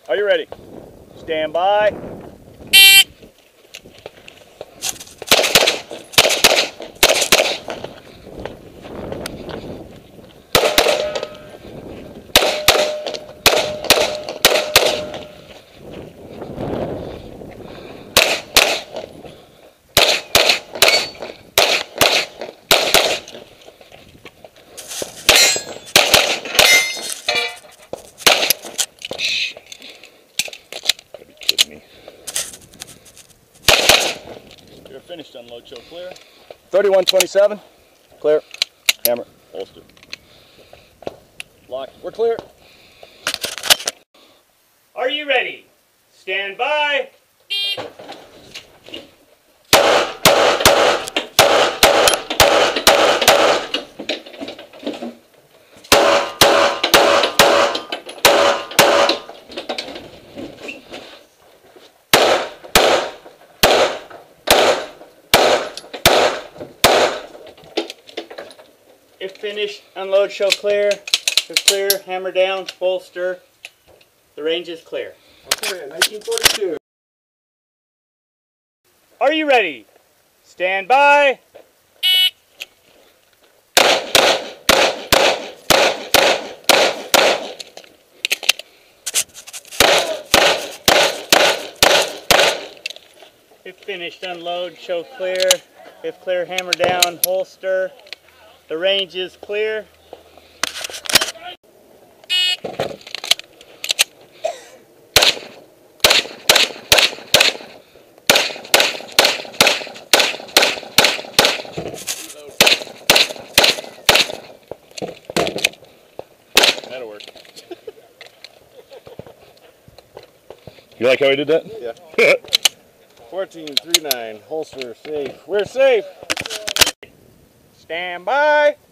Are you ready? Stand by. You're finished. Unload, show clear. 3127. Clear. Hammer. Holster. Lock. We're clear. Are you ready? Stand by. If finished, unload, show clear. If clear, hammer down, bolster. The range is clear. Okay, 1942. Are you ready? Stand by. If finished, unload, show clear. If clear, hammer down, holster. The range is clear. That'll work. You like how we did that? Yeah. 1439, holster safe. We're safe. Stand by.